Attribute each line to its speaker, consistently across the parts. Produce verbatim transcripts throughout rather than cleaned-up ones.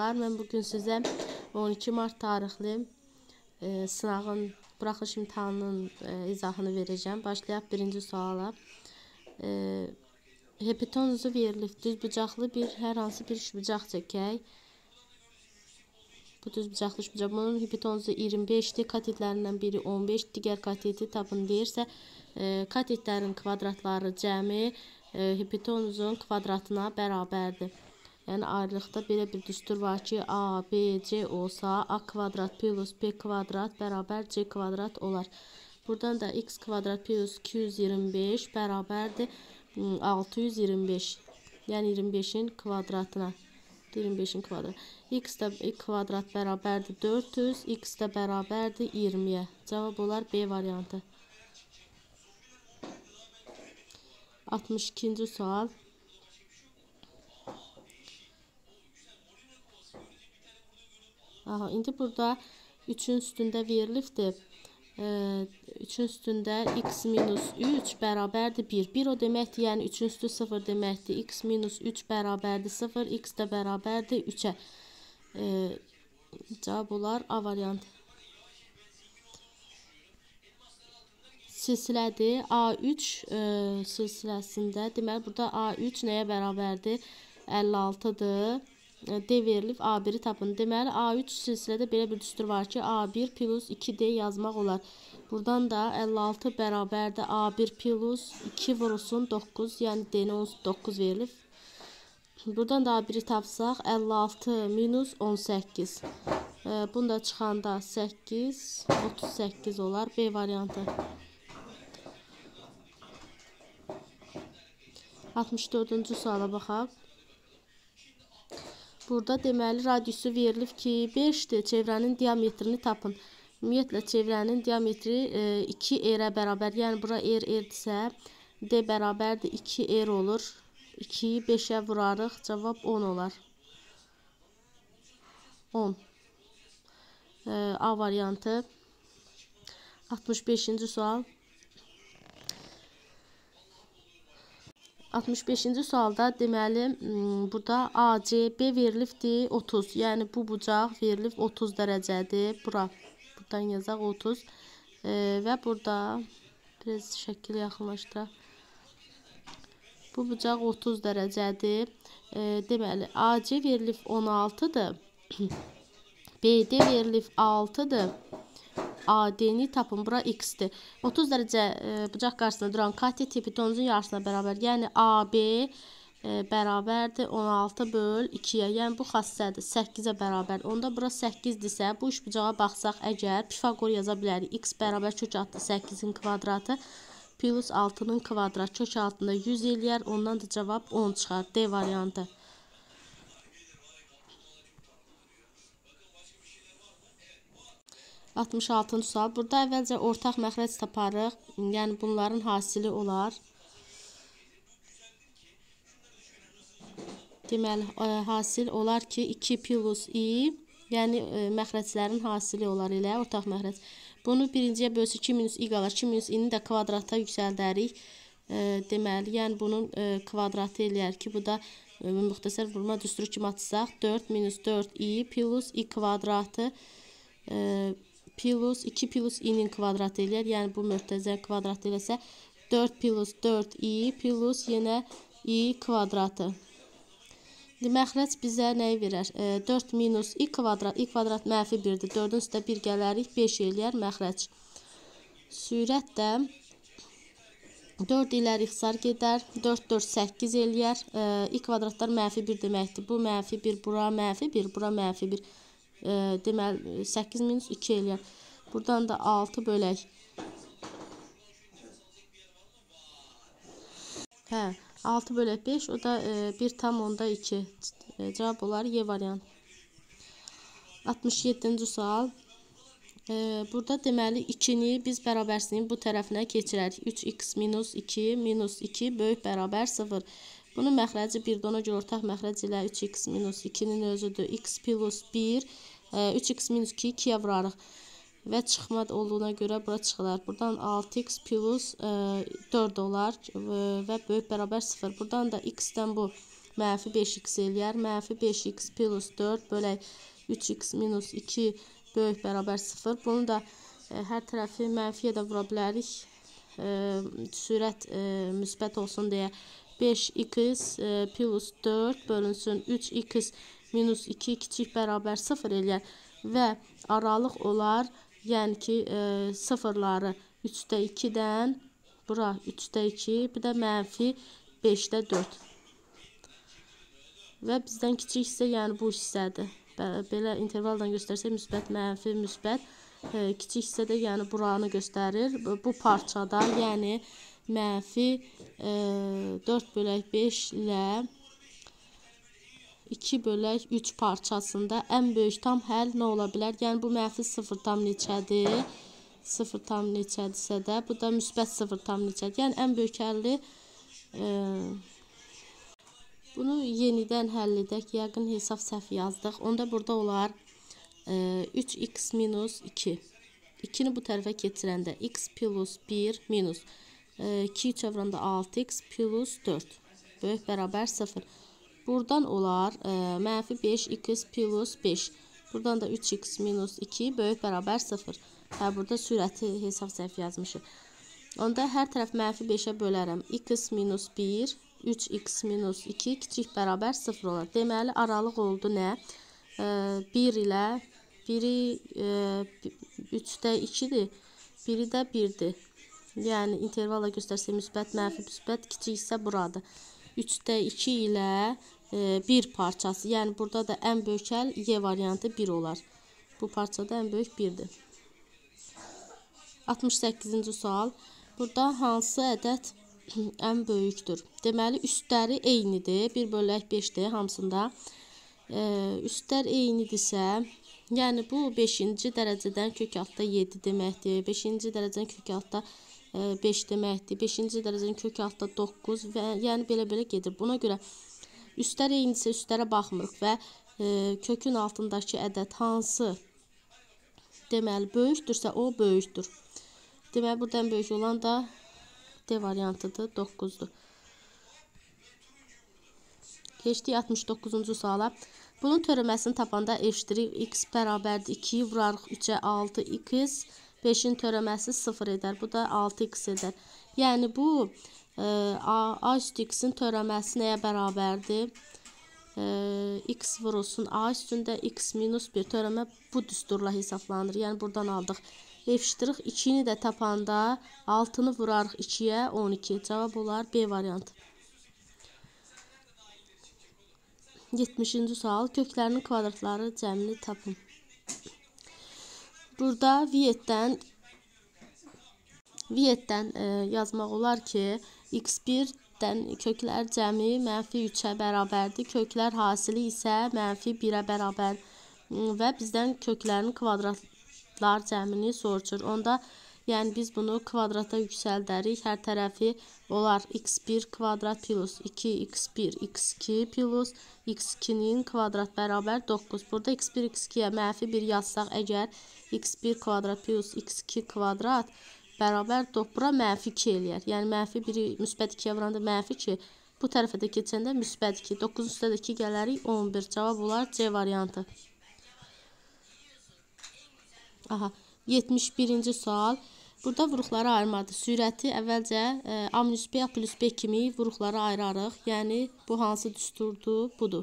Speaker 1: Salamlar, mən bugün sizə on iki mart tarixli e, sınağın, buraxılış imtahanının e, izahını verəcəm. Başlayaq birinci suala. E, Hipotenozu verilib düz bucaqlı bir hər hansı bir üçbucaq çəkək. Bu düz bucaqlı üçbucaq. Bunun hipotenozu iyirmi beşdir. Katetlərindən biri on beş, digər kateti tapın deyirsə, e, katetlərin kvadratları cəmi e, hipotenuzun kvadratına bərabərdir. Yəni ayrılıqda belə bir düstur var ki, A, B, C olsa A kvadrat plus B kvadrat bərabər C kvadrat olar. Buradan da X kvadrat plus iki yüz iyirmi beş bərabərdir altı yüz iyirmi beş. Yəni iyirmi beşin kvadratına. iyirmi beşin kvadratı. X də kvadrat bərabərdir dörd yüz, X də bərabərdir iyirmiyə. Cavab olar B variantı. altmış ikinci sual. Aha, indi burada üçün üstündə verilibdir. üçün üstündə x minus üç bərabərdir bir. bir o deməkdir, yəni üçün üstü sıfır deməkdir. X minus üç bərabərdir sıfır, x də bərabərdir üçə. E, cavab olar A variantı. Silsilədir. A üç e, silsiləsində, deməli burada A üç nəyə bərabərdir? əlli altıdır. D verilib, A biri tapın. Deməli A üç silsilədə belə bir düstur var ki, A bir plus iki D yazmaq olar. Buradan da əlli altı bərabərdir A bir plus iki vurulsun doqquz, yəni D-nə doqquz verilib. Buradan da A biri tapsaq əlli altı minus on səkkiz. E, bunda çıxanda səkkiz, otuz səkkiz olar. B variantı. altmış dördüncü suala baxaq. Burada deməli radiusu verilib ki, beşdir. Çevrənin diametrini tapın. Ümumiyyətlə çevrənin diametri e, iki R-ə bərabər. Yəni bura R R-dirsə, D bərabərdir iki R olur. ikiyi beşə vurarıq. Cavab on olar. on. E, A variantı. altmış beşinci sual. altmış beşinci sualda deməli burada A C B verilibdir otuz. Yəni bu bucaq verilib otuz dərəcədir. Bura buradan yazaq otuz. E, və burada biraz şəkil yaxınlaşdıraq. Bu bucaq otuz dərəcədir. E, deməli A C verilib on altıdır. B D verilib altıdır. A D'ni tapın. Bura X-dir. otuz dərəcə e, bucaq qarşısında duran katet hipotenuzun yarısına bərabər. Yəni A B e, bərabərdir on altı böl ikiyə. Yəni bu xassədir. səkkizə bərabər. Onda bura səkkizdirsə, bu üç bucağa baxsaq əgər Pifaqor yaza bilərik. X bərabər kök altı səkkizin kvadratı plus altının kvadratı kök altında yüz eləyər. Ondan da cavab on çıxar. D variantı. altmış altıncı sual. Burada əvvəlcə ortaq məxrəc taparıq. Yəni bunların hasili olar. Deməli, hasil olar ki, iki plus i, yəni e, məxrəclərin hasili olar elə, ortaq məxrəc. Bunu birinciyə bölsə iki minus i qalır. iki minus i-ni də kvadrata yüksəldərik. E, deməli, yəni bunun e, kvadratı eləyər ki, bu da e, müxtəsər vurma düsturu kimi atsaq, dörd minus dörd i plus i kvadratı e, plus iki plus i-nin kvadratı eləyər. Yəni bu möhtəzər kvadratı eləsə dörd plus dörd i plus yenə i kvadratı. Məxrəc bizə nəyi verər? E, dörd minus i kvadrat. i kvadrat mənfi birdir. dördün üstə bir gələrik. beş eləyər məxrəc. Sürət də dörd ilə ixtisar gedər. dörd dörd səkkiz eləyər. E, i kvadratlar mənfi bir deməkdir. Bu mənfi bir, bura mənfi bir, bura mənfi bir. E, deməli səkkiz minus iki eləyər. Buradan da altı bölək. Hə, altı bölək beş, o da e, bir tam onda iki. E, cavab olar Y variant. altmış yeddinci sual. E, burada deməli ikini biz bərabərsinin bu tərəfinə keçirərik. üç x minus iki minus iki böyük bərabər sıfır. Bunun məxrəci birdir. Ona görə ortaq məxrəc ilə üç x minus ikinin özüdür. X plus bir. üç x minus iki ikiyə vurarıq. Və çıxma olduğuna görə bura çıxılar. Buradan altı x plus e, dörd olar və böyük bərabər sıfır. Buradan da x-dən bu mənfi beş x eləyər. Mənfi beş x plus dörd bölək üç x minus iki böyük bərabər sıfır. Bunu da e, hər tərəfi mənfiyə də vura bilərik. E, sürət e, müsbət olsun deyə beş x e, plus dörd bölünsün üç x minus iki kiçik bərabər sıfır eləyər. Və aralıq olar, yəni ki e, sıfırları üçdə ikidən, bura üçdə iki, bir də mənfi beşdə dörd. Və bizdən kiçik hissə, yəni bu hissədir. Belə intervaldan göstərsək, müsbət, mənfi, müsbət. E, kiçik hissədə, yəni buranı göstərir. Bu parçada, yəni mənfi e, dörd bölək beş ilə iki bölək üç parçasında ən böyük tam həll nə ola bilər? Yəni bu mənfi sıfır tam neçədir? sıfır tam neçədirsə də, bu da müsbət sıfır tam neçədir? Yəni ən böyük həlli e, bunu yenidən həll edək. Yəqin hesab səhv yazdıq. Onda burada olar e, üç x minus iki. ikini bu tərəfə keçirəndə x plus bir minus e, iki çevrəndə altı x plus dörd böyük bərabər sıfır. Buradan olar e, mənfi beş x plus beş. Buradan da üç x minus iki böyük bərabər sıfır. Hə, burada sürəti hesab səhv yazmışıq. Onda hər tərəf mənfi beşə bölərəm. X minus bir, üç x minus iki kiçik bərabər sıfır olar. Deməli, aralıq oldu nə? E, bir ilə biri e, üçdə ikidir, biri də birdir. Yəni, intervalla göstərsək müsbət, mənfi, müsbət, kiçik hissə buradır. üçdə iki ilə e, bir parçası. Yəni, burada da ən böyük həll Y variantı bir olar. Bu parçada ən böyük birdir. altmış səkkizinci sual. Burada hansı ədəd ən böyükdür? Deməli, üstləri eynidir. bir bölək beşdir hamısında. E, üstlər eynidirsə, yəni bu beşinci dərəcədən kök altda yeddi deməkdir. beşinci dərəcədən kök altda beş deməkdir. beşinci dərəcənin kök altda doqquz və yəni belə-belə gedir. Buna görə üstlər eynidirsə üstlərə baxmırıq və e, kökün altındakı ədəd hansı deməli böyükdürsə o böyükdür. Deməli buradan böyük olan da D variantıdır, doqquzdur. Keçdik altmış doqquzuncu suala. Bunun törəməsini tapanda eşitdirik x bərabərdir ikiyi vurarıq üçə altı x. beşin törəməsi sıfır edər. Bu da altı x edər. Yəni bu e, a, a üstü x-in törəməsi nəyə bərabərdir? E, x vurulsun a üstündə x minus bir törəmə bu düsturla hesablanır. Yəni buradan aldıq. Eşitdirik ikini də tapanda altını vurarıq ikiyə on iki. Cavab olar B variantı. yetmişinci sual. Köklərinin kvadratları cəmini tapın. Burada Viyetdən Viyetdən e, yazmaq olar ki, x birdən köklər cəmi mənfi üçə bərabərdir. Köklər hasili isə mənfi birə bərabər və bizdən köklərin kvadratlar cəmini soruşur. Onda yəni biz bunu kvadrata yüksəldərik. Hər tərəfi olar x bir kvadrat plus iki x bir x iki plus x ikinin kvadrat bərabər doqquz. Burada x bir x ikiyə mənfi bir yazsaq əgər x bir kvadrat plus x iki kvadrat bərabər bura mənfi iki eləyər. Yəni mənfi biri müsbət ikiyə vuranda mənfi iki. Bu tərəfə də keçəndə müsbət iki. doqquzun üstə də iki gələrik on bir. Cavab olar C variantı. Aha, yetmiş birinci sual. Burada vuruqları ayırmadı. Sürəti əvvəlcə e, A minus B, A plus B kimi vuruqları ayırarıq. Yəni bu hansı düsturdur? Budur.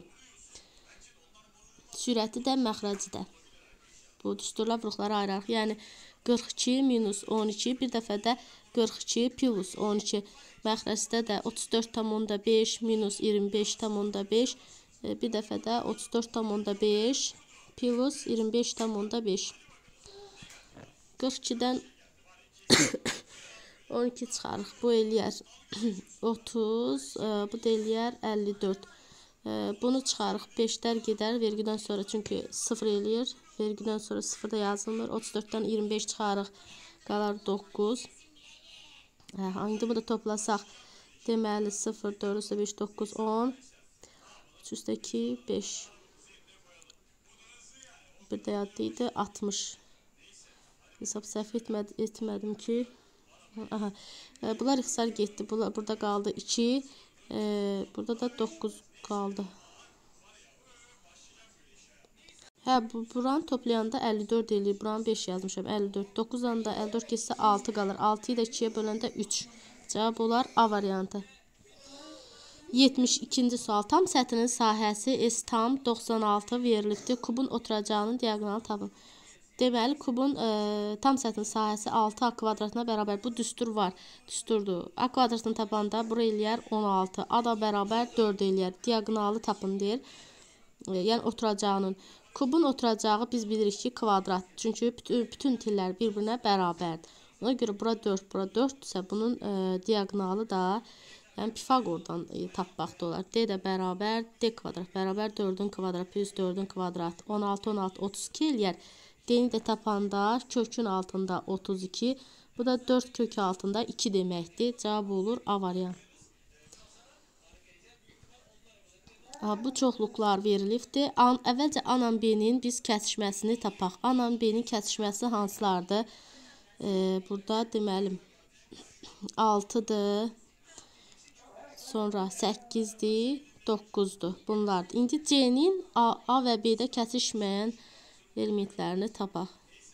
Speaker 1: Sürəti də məxrəci də. Bu düsturla vuruqları ayırarıq. Yəni qırx iki minus on iki, bir dəfə də qırx iki plus on iki. Məxrəcdə də otuz dörd tam onda beş minus iyirmi beş tam onda beş. E, bir dəfə də otuz dörd tam onda beş plus iyirmi beş tam onda beş. qırx ikidən on iki çıxarıq. Bu eləyər otuz, e, bu da eləyər əlli dörd. E, bunu çıxarıq. beşlər gedər vergüdən sonra, çünki sıfır eləyir. Vergüdən sonra sıfır da yazılmır. otuz dörddən iyirmi beş çıxarıq. Qalar doqquz. E, indi bunu da toplasaq. Deməli sıfır, dörd üstə beş, doqquz, on. üç üstə iki, beş. Bir də yadıydı, altmış. Hesab səhv etməd, etmədim ki. Aha. E, bunlar ixtisar getdi. Bunlar, burada qaldı iki. E, burada da doqquz qaldı. Hə, bu buranı toplayanda əlli dörd eləyir. Buranı beş yazmışam. əlli dörd. doqquzdan da əlli dörd keçsə altı qalır. altıyı da ikiyə böləndə üç. Cavab olar A variantı. yetmiş ikinci sual. Tam səthinin sahəsi S tam doxsan altı verilibdir. Kubun oturacağının diaqonalı tapın. Deməli, kubun e, tam səthinin sahəsi altı A kvadratına bərabər. Bu düstur var. Düsturdur. A kvadratını tapanda bura eləyər on altı. A da bərabər dörd eləyər. Diaqonalı tapın deyir. E, yəni oturacağının. Kubun oturacağı biz bilirik ki kvadrat. Çünki bütün, bütün tillər bir-birinə bərabərdir. Ona görə bura dörd, bura dörddirsə bunun e, diaqonalı da yəni Pifaqordan e, tapmaqda olar. D də bərabər D kvadrat bərabər dördün kvadrat plus dördün kvadrat. on altı on altı otuz iki eləyər. D-ni də tapanda kökün altında otuz iki. Bu da dörd kök altında iki deməkdir. Cavab olur A variant. Bu çoxluqlar verilibdir. An, əvvəlcə A ilə B-nin biz kəsişməsini tapaq. A ilə B-nin kəsişməsi hansılardır? Ee, burada deməli altıdır. Sonra səkkizdir, doqquzdur. Bunlardır. İndi C-nin A, A və B-də kəsişməyən elementlərini tapaq.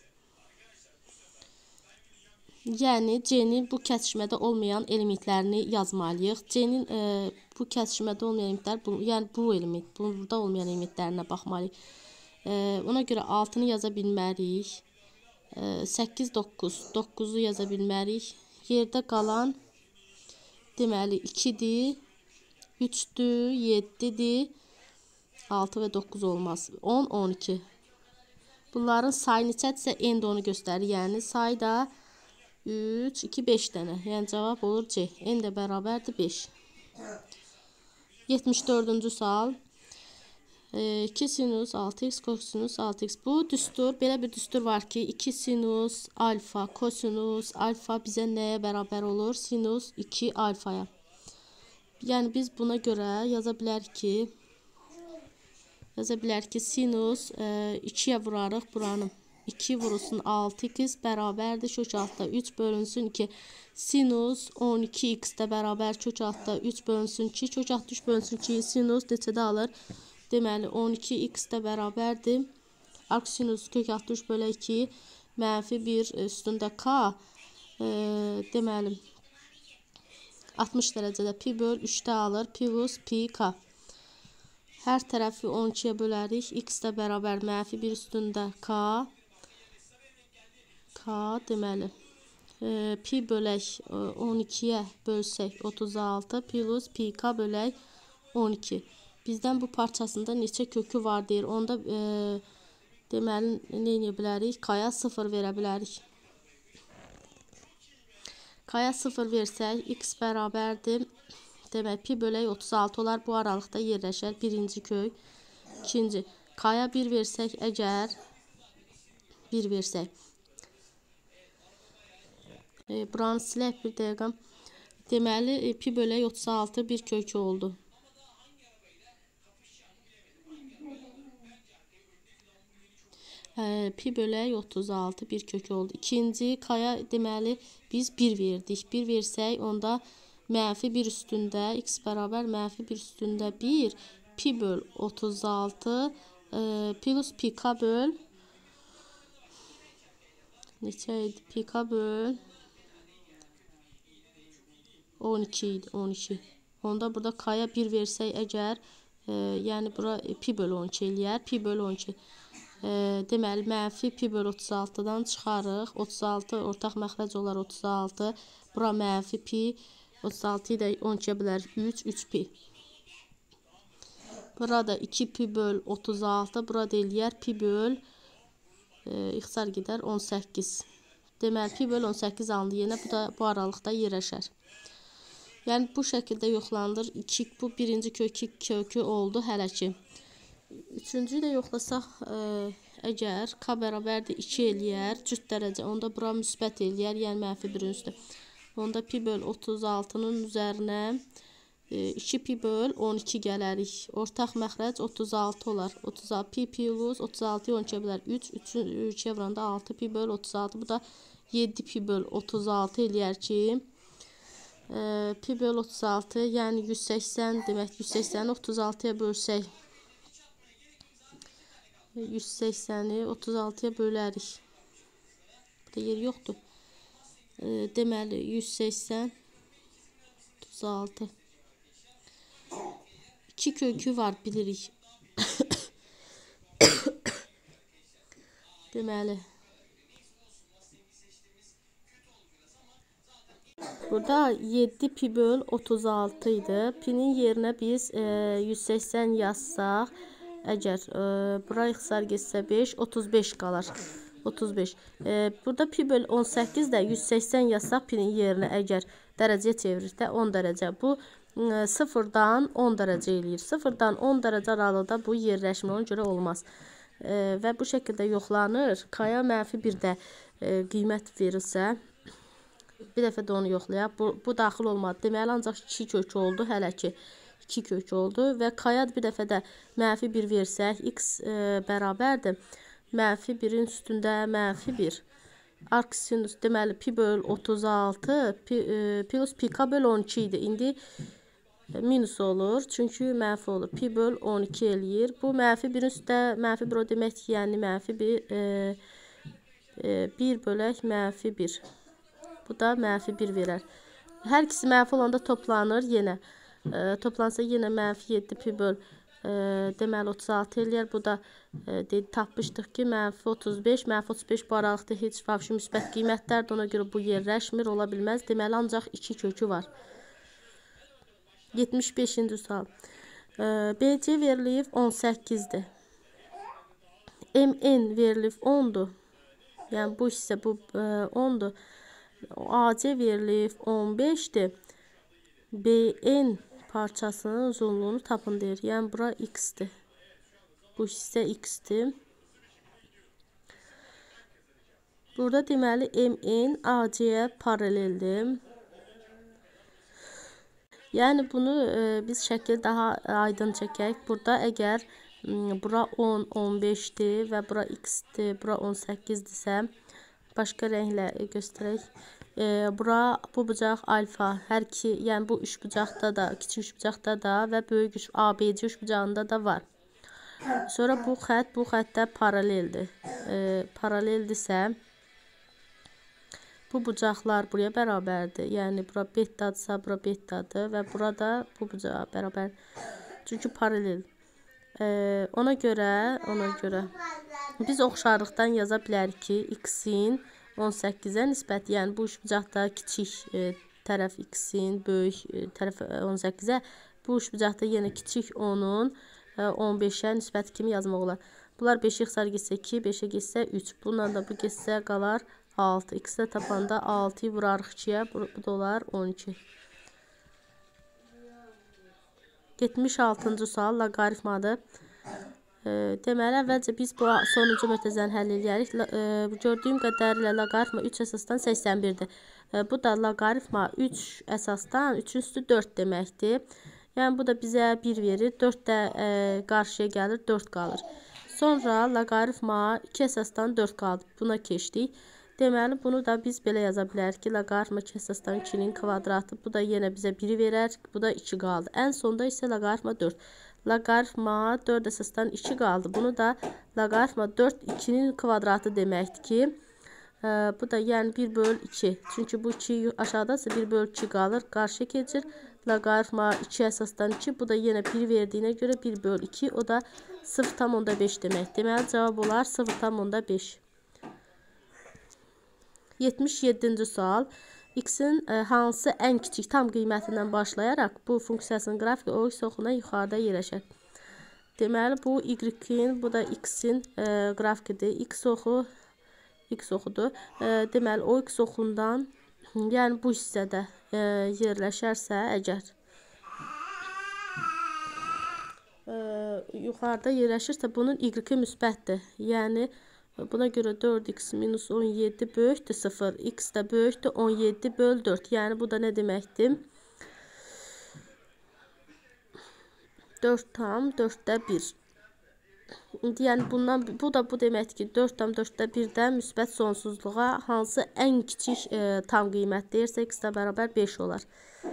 Speaker 1: Yəni C-nin bu kəsişmədə olmayan elementlərini yazmalıyıq. C-nin e, bu kəsişmədə olmayan elementlər, bu, yəni bu element, burada olmayan elementlərinə baxmalıyıq. E, ona görə altını yaza bilmərik. E, səkkiz doqquz, doqquzu yaza bilmərik. Yerdə qalan deməli ikidir, üçdür, yeddidir, altı və doqquz olmaz. on on iki. Bunların sayı neçədirsə n də onu göstərir. Yəni sayı da üç, iki, beş dənə. Yəni cavab olur C. N də bərabərdir beş. yetmiş dördüncü sual. iki sinus altı x kosinus altı x. Bu düstur, belə bir düstur var ki, iki sinus alfa kosinus alfa bizə nəyə bərabər olur? Sinus iki alfaya. Yəni biz buna görə yaza bilərik ki, yaza bilərik ki, sinus ikiyə vurarıq buranı. iki vurulsun altı x bərabərdir kök altda üç bölünsün iki. Sinus on iki x də bərabər kök altda üç bölünsün iki. Kök altda üç bölünsün iki. Sinus neçədə alır? Deməli on iki x də bərabərdir. Arc sinus kök altda üç bölü iki mənfi bir üstündə k. E, deməli altmış dərəcədə pi böl üçdə alır. Pi plus pi k. Hər tərəfi on ikiyə bölərik. X də bərabər mənfi bir üstündə k. K deməli e, pi bölək on ikiyə bölsək otuz altı plus pi k bölək on iki. Bizdən bu parçasında neçə kökü var deyir. Onda e, deməli nə edə bilərik? K-ya sıfır verə bilərik. K-ya sıfır versək x bərabərdir. Demək pi bölək otuz altı olar. Bu aralıqda yerləşər birinci kök. İkinci K-ya bir versək əgər bir versək E, buranı silək bir dəqiqə. Deməli e, pi bölək otuz altı bir kökü oldu. E, pi bölək otuz altı bir kökü oldu. İkinci K-ya deməli biz bir verdik. bir versək onda mənfi bir üstündə x bərabər mənfi bir üstündə bir pi böl otuz altı e, plus pi k böl neçə idi? Pi k böl on iki idi, on iki. Onda burada k-ya bir versək əgər, e, yəni bura e, pi bölü on iki eləyər. Pi bölü on iki. E, deməli, mənfi pi bölü otuz altıdan çıxarıq. otuz altı ortaq məxrəc olar otuz altı. Bura mənfi pi. otuz altıyı da on ikiyə bölər üç, üç pi. Burada iki pi böl otuz altı. Burada eləyər pi böl e, ixtisar gedər on səkkiz. Deməli, pi böl on səkkiz alındı. Yenə bu da bu aralıqda yerləşər. Yəni bu şəkildə yoxlanılır. iki, bu birinci kökü kökü oldu hələ ki. Üçüncüyü də yoxlasaq, ə, əgər k bərabərdir iki eləyər, cüt dərəcə, onda bura müsbət eləyər, yəni mənfi birin üstü. Onda pi böl otuz altının üzərinə e, iki pi böl on iki gələrik. Ortaq məxrəc otuz altı olar. otuz altı pi plus otuz altıyı on ikiyə bölər üç, üçə vuranda altı pi böl otuz altı. Bu da yeddi pi böl otuz altı eləyər ki, e, pi böl otuz altı, yəni yüz səksən demək, yüz səksəni otuz altıya bölsək, yüz səksəni otuz altıya bölərik. Burada yer yoxdur. E, deməli yüz səksən otuz altı. iki kökü var, bilirik. Deməli burada yeddi pi böl otuz altı idi. Pinin yerinə biz e, yüz səksən yazsaq, əgər e, bura ixtisar getsə beş, otuz beş qalar. otuz beş. E, burada pi böl on səkkiz də yüz səksən yazsaq pinin yerinə, əgər dərəcəyə çevirirsə on dərəcə. Bu e, sıfırdan on dərəcə eləyir. sıfırdan on dərəcə aralıqda bu yerləşmə, ona görə olmaz. E, və bu şəkildə yoxlanır. K-ya mənfi bir də e, qiymət verilsə, bir dəfə də onu yoxlayaq. Bu, bu daxil olmadı. Deməli ancaq iki kök oldu. Hələ ki iki kök oldu. Və K-ya bir dəfə də mənfi bir versək, x e, bərabərdir. Mənfi birin üstündə mənfi bir. Arc sinus deməli pi böl otuz altı pi, e, plus pi k böl on iki idi. İndi minus olur. Çünki mənfi olur. Pi böl on iki eləyir. Bu mənfi birin üstə mənfi bir o demək ki, yəni mənfi bir e, e, bir bölək mənfi bir. Bu da mənfi bir verər. Hər ikisi mənfi olanda toplanır yenə. E, toplansa yenə mənfi yeddi pi böl e, deməli otuz altı eləyər. Bu da e, dedi, tapmışdıq ki, mənfi otuz beş, mənfi otuz beş bu aralıqda heç vəbşi müsbət qiymətlərdir. Ona görə bu yerləşmir, ola bilməz. Deməli ancaq iki kökü var. yetmiş beşinci sual. E, B C verilib on səkkizdir. M N verilib ondur. Yəni bu hissə bu e, ondur. A C verilib on beşdir. B N parçasının uzunluğunu tapın deyir. Yəni bura x-dir. Bu hissə x-dir. Burada deməli M N A C-yə paraleldir. Yəni bunu e, biz şəkil daha aydın çəkək. Burada əgər bura on, on beşdir və bura x-dir, bura on səkkizdirsə, başqa rənglə göstərək. E, bura bu bucaq alfa, hər iki, yəni bu üç bucaqda da, kiçik üç bucaqda da və böyük üç A B C üç bucağında da var. Sonra bu xətt bu xəttə paraleldir. E, paraleldirsə, bu bucaqlar buraya bərabərdir. Yəni bura betadırsa, bura betadır və burada bu bucağa bərabər. Çünki paralel. E, ona görə, ona görə biz oxşarlıqdan yaza bilərik ki, x-in on səkkizə nisbəti, yəni bu üç bucaqda kiçik e, tərəf x-in, böyük e, tərəf on səkkizə, bu üç bucaqda yenə kiçik onun e, on beşə nisbəti kimi yazmaq olar. Bunlar beşə ixtisar getsə iki, beşə getsə üç. Bundan da bu getsə qalar altı. X-də tapanda altıyı vurarıq ikiyə, bu, bu da olar on iki. yetmiş altıncı sual loqaritmadır. E, deməli, əvvəlcə biz bu sonuncu mötərizəni həll edərik. E, gördüyüm qədərilə loqaritma üç əsasdan səksən birdir. E, bu da loqaritma üç əsasdan üçün üstü dörd deməkdir. Yəni bu da bizə bir verir. dörd də e, qarşıya gəlir, dörd qalır. Sonra loqaritma iki əsasdan dörd qaldı. Buna keçdik. Deməli, bunu da biz belə yaza bilərik ki, loqaritma iki əsasdan ikinin kvadratı. Bu da yenə bizə biri verər. Bu da iki qaldı. Ən sonda isə loqaritma dörd. Loqaritma dörd əsasdan iki qaldı. Bunu da loqaritma dörd ikinin kvadratı deməkdir ki, e, bu da yəni bir böl iki. Çünki bu iki aşağıdasa bir böl iki qalır. Qarşıya keçir. Loqaritma iki əsasdan iki. Bu da yenə bir verdiyinə görə bir böl iki. O da sıfır tam onda beş demək. Deməli cavab olar sıfır tam onda beş. yetmiş yeddinci sual. X-in e, hansı ən kiçik tam qiymətindən başlayaraq bu funksiyasının qrafiki o x oxuna yuxarıda yerləşər. Deməli bu y-in, bu da x-in e, qrafikidir. X oxu x oxudur. E, deməli o x oxundan, yəni bu hissədə e, yerləşərsə əgər e, yuxarıda yerləşirsə bunun y-i müsbətdir. Yəni buna görə dörd x minus on yeddi böyükdür sıfır. X də böyükdür on yeddi böl dörd. Yəni bu da nə deməkdir? dörd tam dörddə bir. Yəni bundan bu da bu deməkdir ki, dörd tam dörddə birdən müsbət sonsuzluğa hansı ən kiçik e, tam qiymət deyirsə x də bərabər beş olar.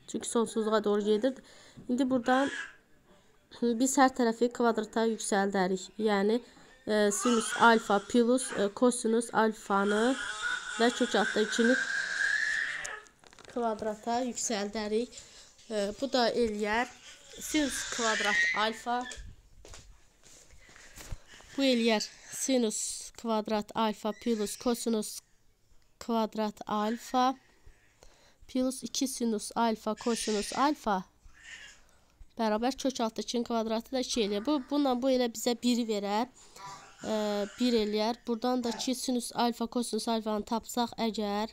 Speaker 1: Çünki sonsuzluğa doğru gedirdi. İndi buradan biz hər tərəfi kvadrata yüksəldərik. Yəni e, sinüs alfa plus e, kosinus alfanı və kök altı ikini kvadrata yüksəldərik. E, bu da eləyər sinüs kvadrat alfa. Bu eləyər sinüs kvadrat alfa plus kosinus kvadrat alfa plus iki sinüs alfa kosinus alfa bərabər kök altı ikinin kvadratı da iki eləyər. Bu, bununla bu elə bizə biri verər. E, bir eləyər. Buradan da iki sinüs alfa kosinus alfanı tapsaq əgər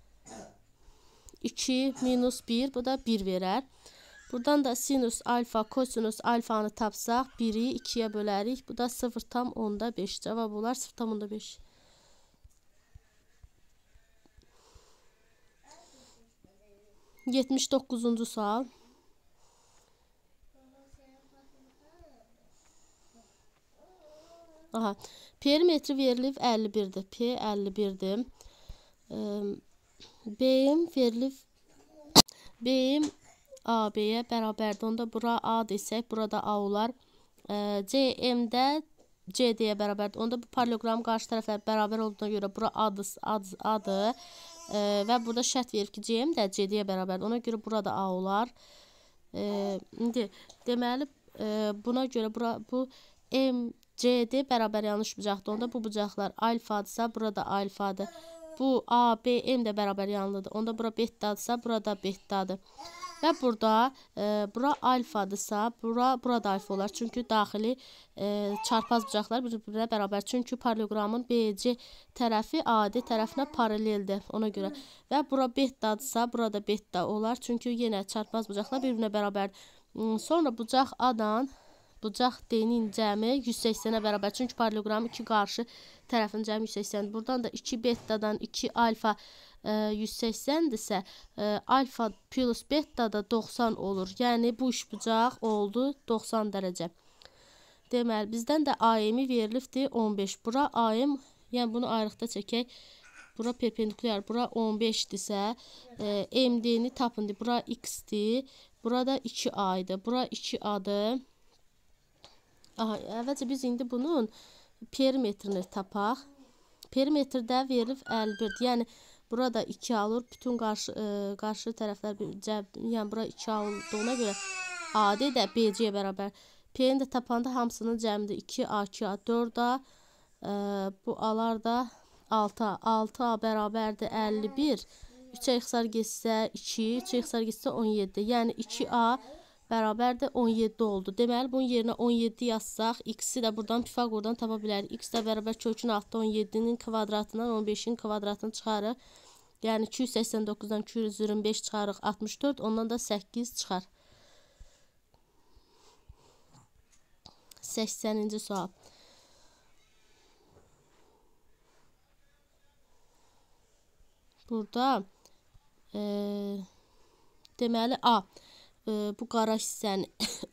Speaker 1: iki minus bir, bu da bir verər. Buradan da sinüs alfa kosinus alfanı tapsaq biri ikiyə bölərik. Bu da sıfır tam onda beş. Cavab olar sıfır tam onda beş. yetmiş doqquzuncu sual. Aha, perimetri verilib əlli birdir. P əlli birdir. B'im verilib B'im A B'yə bərabərdir. Onda bura A desək, burada A olar. C M'də C D'yə bərabərdir. Onda bu paralleloqram qarşı tərəflər bərabər olduğuna görə bura A'dır. A'dır, A'dır. E, və burada şərt verir ki, C M də C D'yə bərabərdir. Ona görə burada A olar. E, indi deməli e, buna görə bura bu M C D bərabər yanlış bucaqdır. Onda bu bucaqlar alfadırsa, burada alfadır. Bu A, B, M də bərabər yanlıdır. Onda bura bettadırsa, burada bettadır. Və burada e, bura alfadırsa, bura, burada alfa olar. Çünki daxili e, çarpaz bucaqlar bir-birinə bərabər. Çünki paralleloqramın B C tərəfi A D tərəfinə paraleldir. Ona görə. Və bura bettadırsa, burada betta olar. Çünki yenə çarpaz bucaqlar bir-birinə bərabər. Sonra bucaq A-dan bucaq D-nin cəmi yüz səksənə bərabər. Çünki paralleloqramın iki qarşı tərəfinin cəmi yüz səksəndir. Buradan da iki bettadan iki alfa e, yüz səksəndirsə, e, alfa plus betta da doxsan olur. Yəni bu üçbucaq oldu doxsan dərəcə. Deməli, bizdən də A M-i verilibdir on beş. Bura A M, yəni bunu ayrıqda çəkək. Bura perpendikulyar, bura on beşdirsə, e, M D-ni tapındı. Bura X-dir. Burada iki A idi. Bura iki A-dır. Aha, əvvəlcə biz indi bunun perimetrini tapaq. Perimetrdə verilib əlli birdir. Yəni burada iki A olur. Bütün qarşı e, qarşı tərəflər cəb, yəni bura iki A olduğuna görə A D də B C-yə bərabər. P-ni də tapanda hamısının cəmidir. iki A, iki A, dörd A. E, bu A-lar da altı A. altı A bərabərdir əlli bir. üçə ixtisar getsə iki, üçə ixtisar getsə on yeddi. Yəni iki A bərabərdir on yeddi oldu. Deməli bunun yerinə on yeddi yazsaq, X-i də buradan Pifaqordan tapa bilərik. X də bərabər kökün altı on yeddinin kvadratından on beşin kvadratını çıxarıq. Yəni iki yüz səksən doqquzdan iki yüz iyirmi beş çıxarıq altmış dörd, ondan da səkkiz çıxar. səksəninci sual. Burada e, deməli A. E, bu qara hissəni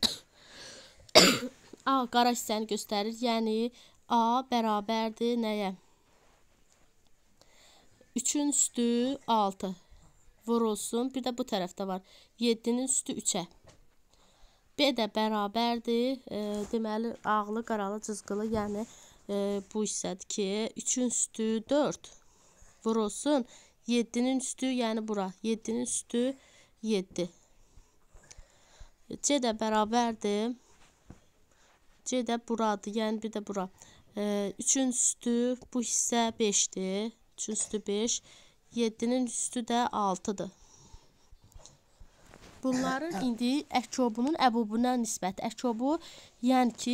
Speaker 1: A qara hissəni göstərir. Yəni A bərabərdir nəyə? üçün üstü altı vurulsun. Bir də bu tərəfdə var. yeddinin üstü üçə. B də bərabərdir. E, deməli ağlı, qaralı, cızqılı, yəni e, bu hissədir ki, üçün üstü dörd vurulsun. yeddinin üstü, yəni bura. yeddinin üstü yeddi. C də bərabərdir. C də buradır. Yəni bir də bura. E, üçün üstü bu hissə beşdir. üçün üstü beş. yeddinin üstü də altıdır. Bunların indi əkobunun əbobuna nisbəti. Əkobu, yəni ki,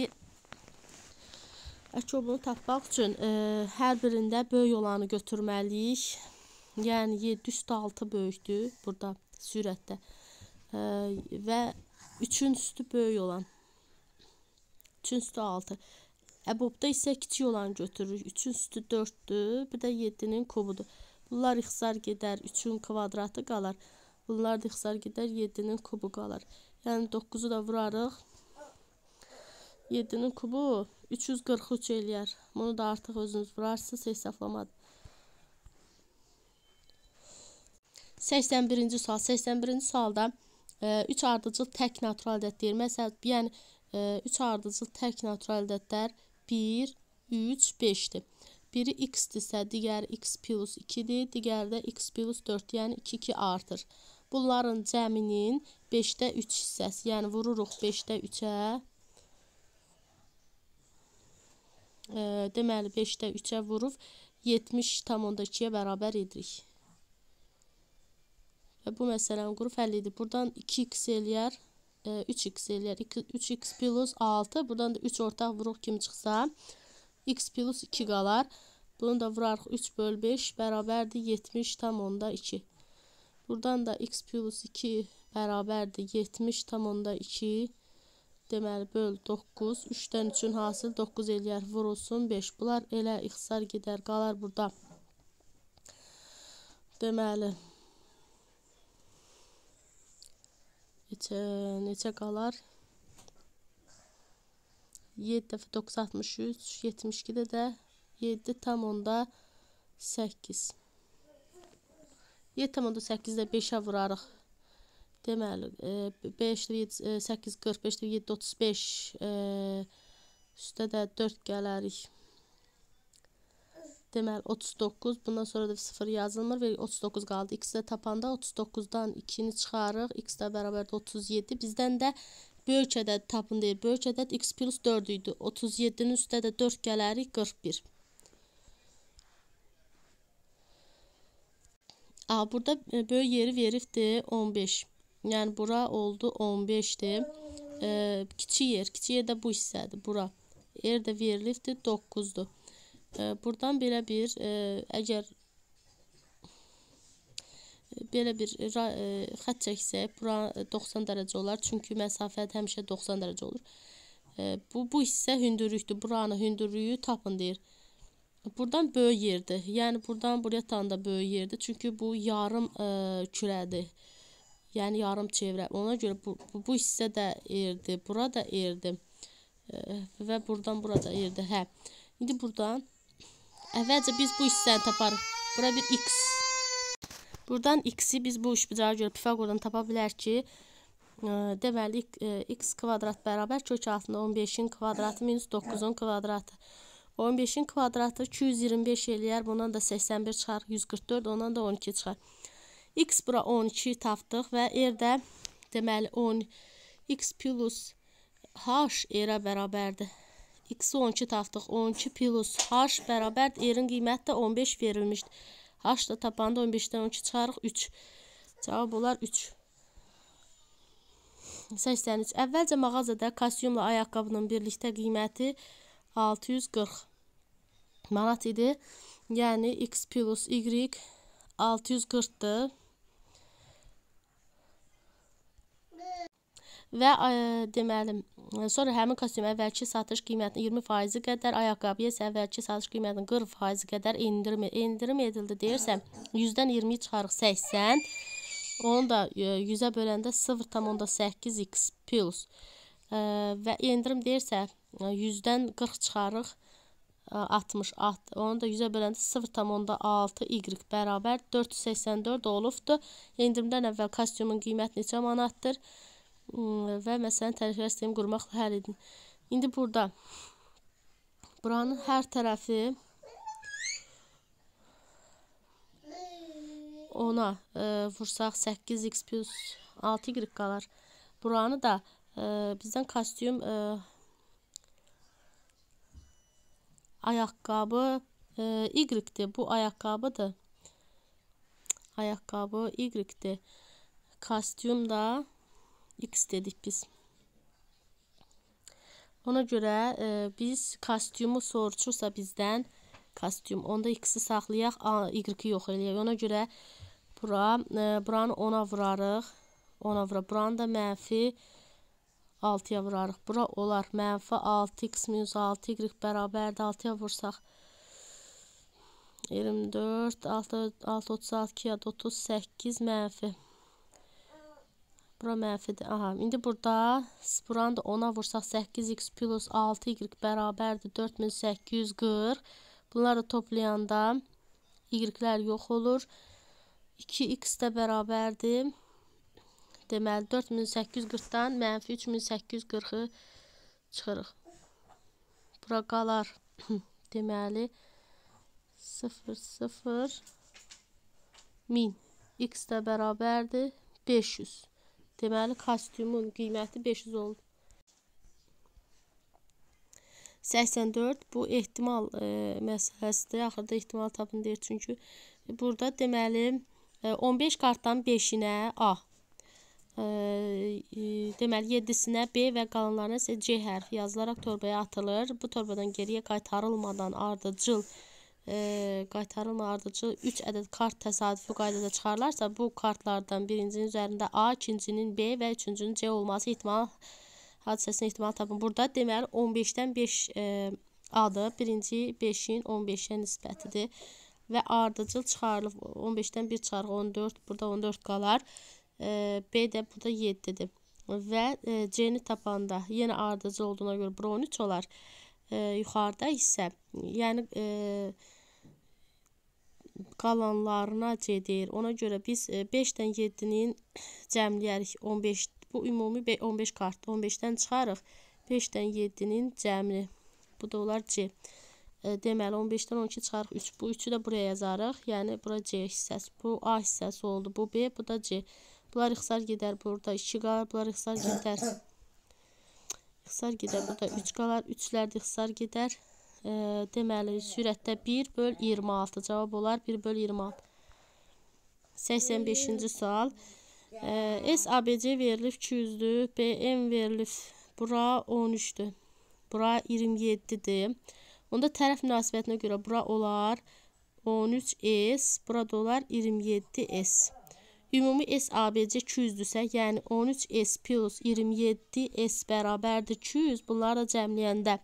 Speaker 1: əkobunu tapmaq üçün e, hər birində böyük olanı götürməliyik. Yəni yeddi üstü altı böyükdür burada sürətdə. E, və üçün üstü böyük olan. üçün üstü altı. Əbobda isə kiçik olanı götürürük. üçün üstü dörddür. Bir də yeddinin kubudur. Bunlar ixtisar gedər. üçün kvadratı qalar. Bunlar da ixtisar gedər. yeddinin kubu qalar. Yəni doqquzu da vurarıq. yeddinin kubu üç yüz qırx üç eləyər. Bunu da artıq özünüz vurarsınız. Hesablamadı. səksən birinci sual. səksən birinci sualda üç ardıcıl tək natural ədəd deyir. Məsələn, yəni üç ardıcıl tək natural ədədlər bir, üç, beşdir. Biri x-dirsə, digəri x plus ikidir, digəri də x plus dörd, yəni iki, iki artır. Bunların cəminin beşdə üç hissəsi, yəni vururuq beşdə üçə. E, deməli, beşdə üçə vurub yetmiş tam onda ikiyə bərabər edirik. Və bu məsələni qrup həll edib. Buradan iki x eləyər, e, üç x eləyər. üç x plus altı. Buradan da üç ortaq vuruq kimi çıxsa, x plus iki qalar. Bunu da vurarıq üç bölü beş bərabərdir yetmiş tam onda iki. Buradan da x plus iki bərabərdir yetmiş tam onda iki. Deməli, böl doqquz. üçdən üçün hasil doqquz eləyər, vurulsun beş. Bunlar elə ixtisar gedər, qalar burada. Deməli, neçə, neçə qalar? yeddi dəfə doqquz, altmış üç, yetmiş ikidə də yeddi tam onda səkkiz. yeddi tam onda səkkizdə beşə vurarıq. Deməli, beş, səkkiz, qırx beş, yeddi, otuz beş, üstə də dörd gələrik. Deməli, otuz doqquz, bundan sonra da sıfır yazılmır və otuz doqquz qaldı. X-də tapanda otuz doqquzdan ikini çıxarıq. X-də bərabərdə otuz yeddi. Bizdən də böyük ədəd tapın deyir. Böyük ədəd x plus dörd idi. otuz yeddinin üstə də dörd gələrik, qırx bir. Aa, burada böyük yeri veribdir on beş. Yəni, bura oldu on beşdir. E, kiçik yer. Kiçik yer də bu hissədir. Bura. Yer də verilibdir doqquzdur. E, buradan belə bir, e, əgər belə bir e, xət çəksək, bura doxsan dərəcə olar. Çünki məsafət həmişə doxsan dərəcə olur. E, bu, bu hissə hündürlükdür. Buranın hündürlüyü tapın deyir. Buradan böyük yerdir. Yəni, buradan buraya tam da böyük yerdir. Çünki bu yarım e, kürədir. Yəni, yarım çevrə. Ona görə bu, bu, bu hissə də erdir. Bura da erdir. E, və buradan burada erdir. Hə. İndi buradan əvvəlcə biz bu hissəni taparıq. Bura bir x. Buradan x-i biz bu üçbucağa görə Pifaqordan tapa bilər ki, e, deməli, e, x kvadrat bərabər kök altında on beşin kvadratı minus doqquzun kvadratı. on beşin kvadratı iki yüz iyirmi beş eləyər. Bundan da səksən bir çıxar. yüz qırx dörd. Ondan da on iki çıxar. X bura on iki tapdıq və erdə deməli on x plus h erə bərabərdir. X-i on iki tapdıq. on iki plus h bərabərdir. Erin qiyməti də on beş verilmişdir. H da tapanda on beşdən on iki çıxarıq üç. Cavab olar üç. səksən üç. Əvvəlcə mağazada kostyumla ayaqqabının birlikdə qiyməti altı yüz qırx manat idi. Yəni x plus y altı yüz qırxdır. Və ə, deməli, sonra həmin kostyum əvvəlki satış qiymətinin iyirmi faizi qədər, ayaqqabıya isə əvvəlki satış qiymətinin qırx faizi qədər endirim, endirim edildi deyirsə, yüzdən iyirmiyi çıxarıq səksən. Onu da yüzə böləndə sıfır tam onda səkkiz x plus. Ə, və endirim deyirsə, yüzdən qırx çıxarıq altmış. Onu da yüzə böləndə sıfır tam onda altı y bərabər dörd yüz səksən dörd olubdur. Endirimdən əvvəl kostyumun qiyməti neçə manatdır? Və məsələn təriflər sistemi qurmaqla həll edin. İndi burada buranın hər tərəfi ona e, vursaq səkkiz x plus altı y qalar. Buranı da e, bizdən kostyum e, ayaqqabı e, y-dir. Bu ayaqqabıdır. Ayaqqabı y-dir. Kostyum da x dedik biz. Ona görə e, biz kostyumu soruşursa bizdən kostyum, onda x-i saxlayaq, y-i yox eləyək. Ona görə bura, e, buranı ona vurarıq. ona vurarıq. Buranı da mənfi altıya vurarıq. Bura olar mənfi altı x minus altı y bərabərdir. altıya vursaq iyirmi dörd, altı, altı otuz altı, iki otuz səkkiz mənfi. Bura mənfidir. Aha, indi burada buranı da ona vursaq səkkiz x plus altı y bərabərdir dörd min səkkiz yüz qırx. Bunları toplayanda y-lər yox olur. iki x də bərabərdir Deməli dörd min səkkiz yüz qırxdan mənfi üç min səkkiz yüz qırxı çıxırıq. Bura qalar deməli sıfır sıfır min. X də bərabərdir beş yüz. Deməli kostyumun qiyməti beş yüz oldu. səksən dörd bu ehtimal e, məsələsidir. Axırda ehtimal tapın deyir çünki burada deməli e, on beş kartdan beşinə A, e, e, deməli yeddisinə B və qalanlarına isə C hərfi yazılaraq torbaya atılır. Bu torbadan geriyə qaytarılmadan ardıcıl e, qaytarılma ardıcıl üç ədəd kart təsadüfi qaydada çıxarılarsa bu kartlardan birincinin üzərində A, ikincinin B və üçüncünün C olması ihtimal hadisəsinin ihtimal tapın. Burada deməli on beşdən beş e, adı birinci beşin on beşə nisbətidir və ardıcıl çıxarılıb on beşdən bir çıxarıq on dörd, burada on dörd qalar. E, B də burada yeddidir və e, C-ni tapanda yenə ardıcıl olduğuna görə bura on üç olar. E, yuxarıda isə yəni e, qalanlarına C deyir. Ona görə biz e, beşdən yeddinin cəmləyərik on beş. Bu ümumi on beş kart. on beşdən çıxarıq. beşdən yeddinin cəmli. Bu da olar C. E, deməli on beşdən on iki çıxarıq üç. Bu üçü də buraya yazarıq. Yəni bura C hissəsi. Bu A hissəsi oldu. Bu B, bu da C. Bunlar ixtisar gedər. Burada iki qalar. Bunlar ixtisar gedər. İxtisar gedər. Burada üç qalar. üçlər də ixtisar gedər. E, deməli sürətdə bir böl iyirmi altı. Cavab olar bir böl iyirmi altı. səksən beşinci sual. E, S A B C verilib iki yüzdür. B M verilib bura on üçdür. Bura iyirmi yeddidir. Onda tərəf münasibətinə görə bura olar on üç S, burada olar iyirmi yeddi S. Ümumi S A B C iki yüzdürsə, yəni on üç S plus iyirmi yeddi S bərabərdir iki yüz. Bunları da cəmləyəndə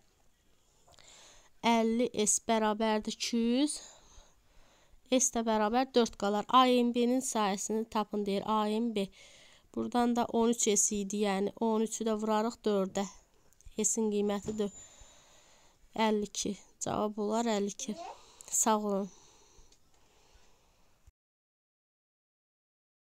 Speaker 1: əlli S bərabərdir iki yüz. S də bərabər dörd qalar. A M B'nin sayəsini tapın deyir. A M B. Buradan da on üç S idi. Yəni on üçü də vurarıq dördə. S'in qiyməti əlli iki. Cavab olar əlli iki. Sağ olun.